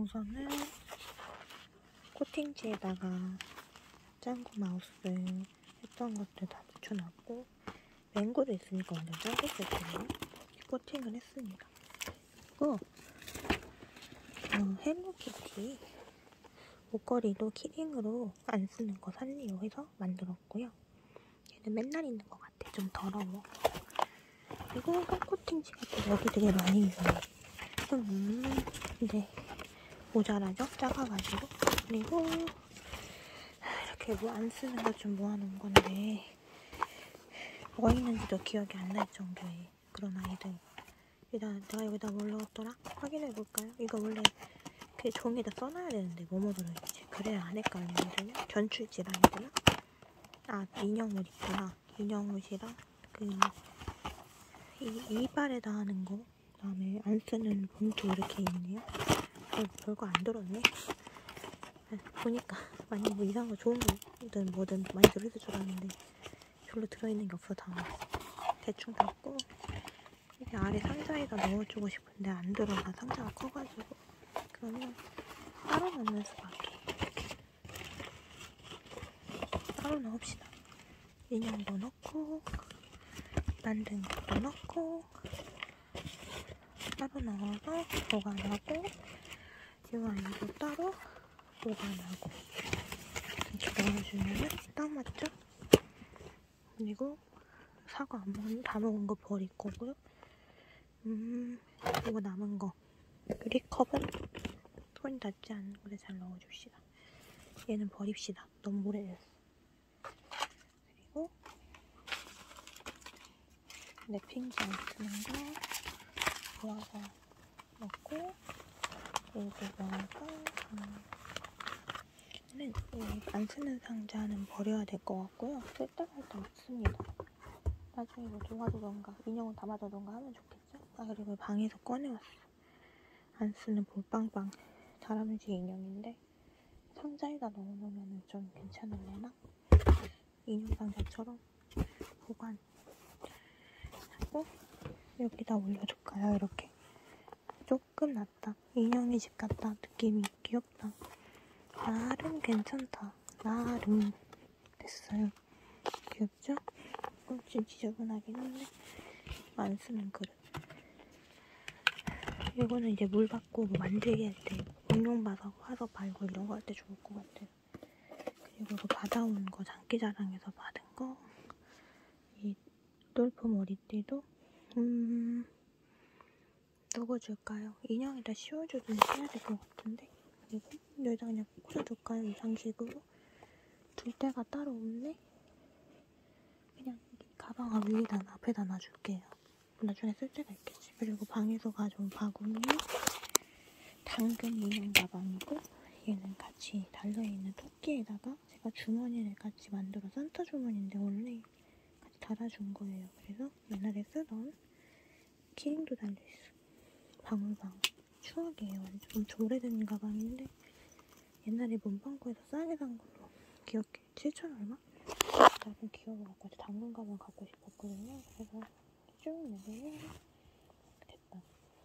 우선은 코팅지에다가 짱구 마우스 했던 것들 다 붙여놨고, 맹고도 있으니까 완전 짱구였거든요. 코팅을 했습니다. 그리고 헬로키티 목걸이도 키링으로 안 쓰는 거 살리오 해서 만들었고요. 얘는 맨날 있는 것 같아. 좀 더러워. 그리고 손코팅지가 또 여기 되게 많이 있어요. 근데 모자라죠? 작아가지고. 그리고 이렇게 뭐 안 쓰는 거 좀 모아놓은 건데 뭐 있는지도 기억이 안 날 정도의 그런 아이들. 내가 여기다 뭘 넣었더라? 확인해볼까요? 이거 원래 그 종이에다 써놔야 되는데 뭐뭐 들어있지? 그래야 안 헷갈리거든요. 전출지라 해야 되나? 아, 인형옷 있구나. 인형옷이랑 이빨에다 하는 거, 그 다음에 안 쓰는 봉투 이렇게 있네요. 별거 안 들었네. 보니까 많이 뭐 이상한 거 좋은 거든 뭐든 많이 들어있을 줄 알았는데 별로 들어있는 게 없어. 다 대충 닫고, 이게 아래 상자에다 넣어주고 싶은데 안 들어가. 상자가 커가지고. 그러면 따로 넣는 수밖에. 따로 넣읍시다. 인형도 넣고 만든 것도 넣고 따로 넣어서 보관하고, 이 아이도 따로 보관하고 이렇게 넣어주면은 딱 맞죠? 그리고 사과 다 먹은 거 버릴 거고요. 이거 남은 거 유리컵은 손이 닿지 않는 거를 잘 넣어줍시다. 얘는 버립시다. 너무 오래됐어. 그리고 랩핑지 안 쓰는 거 모아서 넣고, 여기 넣어서 안 쓰는 상자는 버려야 될 것 같고요. 쓸 때가 일단 없습니다. 나중에 뭐 도와주던가 인형을 담아두던가 하면 좋겠죠? 아, 그리고 방에서 꺼내왔어. 안 쓰는 볼빵빵 다람쥐 인형인데 상자에다 넣어놓으면 좀 괜찮으려나? 인형 상자처럼 보관하고 여기다 올려줄까요? 이렇게 조금 낫다. 인형의 집 같다. 느낌이 귀엽다. 나름 괜찮다. 나름 됐어요. 귀엽죠? 좀 지저분하긴 한데 안 쓰는 그릇. 이거는 이제 물 받고 뭐 만들기 할 때 공룡 봐서 화석 발굴 이런 거 할 때 좋을 것 같아요. 그리고 이거 받아온 거 장기자랑에서 받은 거, 이 똘프 머리띠도 넣어줄까요? 인형에다 씌워주든지 해야 될 것 같은데. 그리고 여기다 그냥 꽂아둘까요? 이 장식으로. 둘 데가 따로 없네? 그냥 가방 위에다 앞에다 놔줄게요. 나중에 쓸 때가 있겠지. 그리고 방에서 가져온 바구니 당근 인형 가방이고, 얘는 같이 달려있는 토끼에다가 제가 주머니를 같이 만들어 산타 주머니인데 원래 같이 달아준 거예요. 그래서 옛날에 쓰던 키링도 달려있어. 방울방울. 추억이에요. 완전 엄청 오래된 가방인데 옛날에 문방구에서 싸게 산 걸로 기억해. 7,000 얼마? 나도 귀여워갖고 당근 가방 갖고 싶었거든요. 그래서 쭉 내고 됐다.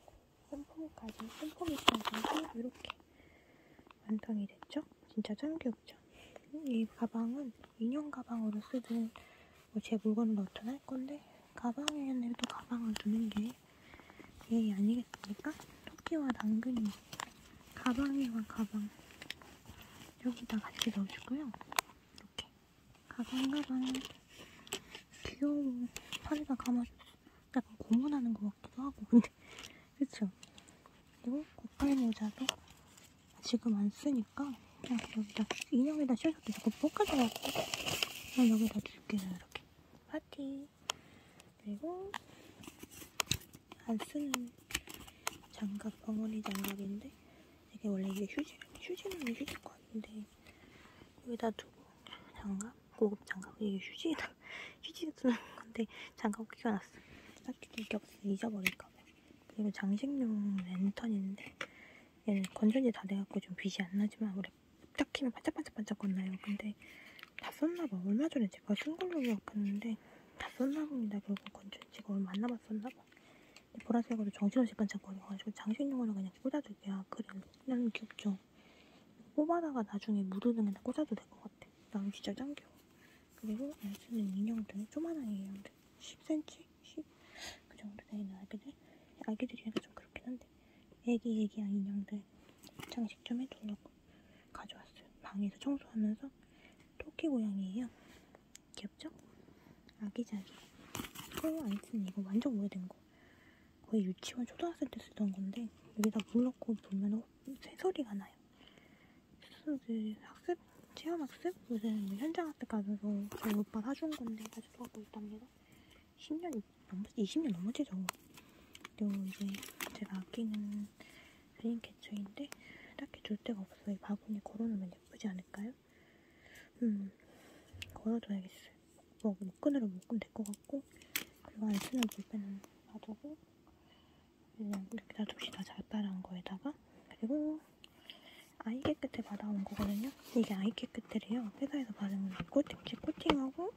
폼폼이까지 이렇게 완성이 됐죠? 진짜 짱 귀엽죠? 이 가방은 인형 가방으로 쓰든 뭐 제 물건을 넣든 할 건데, 가방에는 또 가방을 두는 게 예의 아니겠습니까? 토끼와 당근이 가방에와 가방 여기다 같이 넣어주고요. 이렇게 가방 귀여워. 팔에다 감아줬어. 약간 고문하는 것 같기도 하고. 근데 그쵸? 그리고 고팔 모자도 지금 안 쓰니까 그냥 여기다 인형에다 씌워줘도 자꾸 볶아져갖고 그냥 여기다 줄게요. 이렇게 파티. 그리고 안 쓰는 장갑, 벙어리 장갑인데 이게 원래 이게 휴지는 휴지일 것 같은데 여기다 두고, 장갑, 고급 장갑. 이게 휴지에 쓰는 건데 장갑 끼워놨어. 딱히 게 없어. 잊어버릴까봐. 그리고 장식용 랜턴인데 얘는 건전지 다 돼갖고 좀 빛이 안 나지만 원래 딱 키면 반짝반짝반짝 건나요. 근데 다 썼나봐. 얼마 전에 제가 쓴 걸로 기억하는데 다 썼나봅니다. 결국 건전지가 얼마 안 남았었나봐. 보라색으로 정신없이 반짝거려가지고 장식용으로 그냥 꽂아줄게요. 그래, 귀엽죠? 뽑아다가 나중에 묻어두는 데다 꽂아도 될 것 같아. 난 진짜 짱 귀여워. 그리고 쓰는 인형들, 조만한 인형들 10cm? 10? 그 정도 되는 아기들이니까 좀 그렇긴 한데 애기야 인형들 장식 좀 해두려고 가져왔어요. 방에서 청소하면서 토끼 고양이에요. 귀엽죠? 아기자기. 그리고 아이스는 이거 완전 오래된 거. 거의 유치원 초등학생 때 쓰던 건데 여기다 물 넣고 불면 새소리가 나요. 학습? 체험학습? 무슨 현장학습 가서 저희 오빠 사준 건데 가져가고 있답니다. 10년 넘었지? 20년 넘었지 저거. 그리고 이제 제가 아끼는 드림캐쳐인데 딱히 줄 데가 없어요. 바구니 걸어놓으면 예쁘지 않을까요? 걸어둬야겠어요. 목끈으로 묶으면 될 것 같고 그리고 안 쓰는 볼펜은 놔두고 그냥 이렇게 놔둡시다. 자잘한 거에다가. 그리고 아이게 끝에 받아온 거거든요. 이게 아이게 끝이래요. 회사에서 받은 거 코팅하고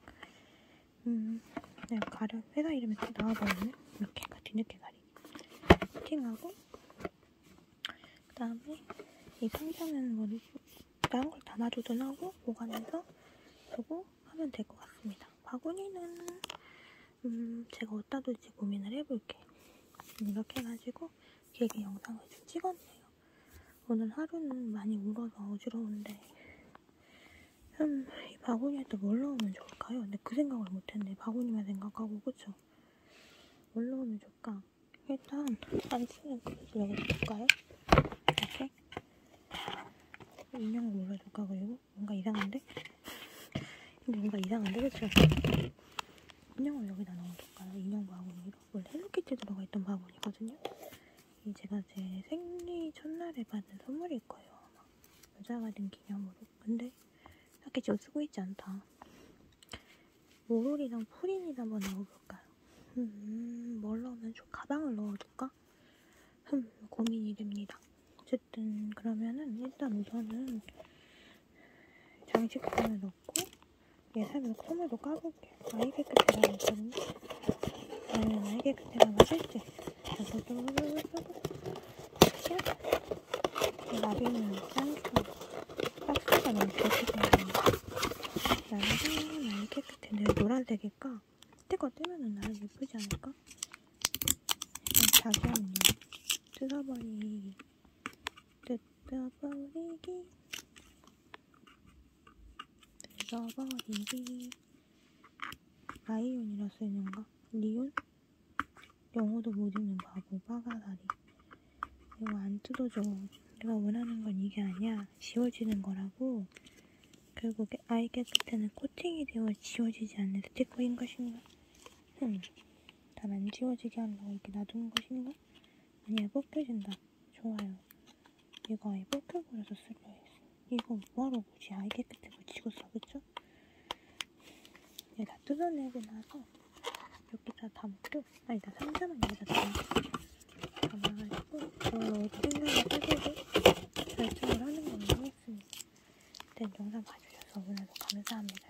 그냥 가려. 회사 이름이 딱 나와버리네. 이렇게 뒤늦게 가리기. 코팅하고 그 다음에 이 상자는 뭐 다른 걸 담아두든 하고 보관해서 두고 하면 될 것 같습니다. 바구니는 제가 어디다 둘지 고민을 해볼게요. 이렇게 해가지고 길게 영상을 좀 찍었네요. 오늘 하루는 많이 울어서 어지러운데 이 바구니에다 뭘 넣으면 좋을까요? 근데 그 생각을 못했네. 바구니만 생각하고. 그쵸? 뭘 넣으면 좋을까? 일단 안 쓰는 그릇을 여기다 둘까요? 이렇게 인형을 올려둘까? 그리고 뭔가 이상한데? 근데 뭔가 이상한데? 그쵸? 인형을 여기다 넣어둘까요? 인형 바구니로. 원래 헬로키티 들어가 있던 바구니거든요. 이 제가 제 생리 첫날에 받은 선물일 거예요. 아마. 여자가 된 기념으로. 근데 딱히 지금 쓰고 있지 않다. 모롤이랑 푸린이를 한번 넣어볼까요? 뭘 넣으면 가방을 넣어둘까? 고민이 됩니다. 어쨌든 그러면은 일단 우선은 장식품을 넣고 예산으로 콧물도 까볼게요. 아이게 끝에가 있거든요. 아니면 아이게 끝에가 맞을지. 나비는 짱좋아. 박스가 너무 예쁘거든요. 나비는 아이게 끝에 늘 노란색일까? 스티커 떼면은 나름 예쁘지 않을까? 자기한요. 뜯어버리기. 라이온이라 쓰는가? 리온? 영어도 못 읽는 바보, 빠가다리. 이거 안 뜯어줘. 내가 원하는 건 이게 아니야. 지워지는 거라고. 결국에 아이게 끝에는 코팅이 되어 지워지지 않는 스티커인 것인가? 잘 안 지워지게 하려고 이렇게 놔두는 것인가? 아니야, 벗겨진다. 좋아요. 이거 아예 벗겨버려서 쓰려 했어. 이거 뭐하러 굳이 아이게 끝에 붙이고 써, 그쵸? 얘 다 뜯어내고 나서 여기다 담고, 아니, 나 상자만 여기다 담아가지고 이걸로 생각을 가지고 결정을 하는 걸로 하겠습니다. 일단 영상 봐주셔서 오늘도 감사합니다.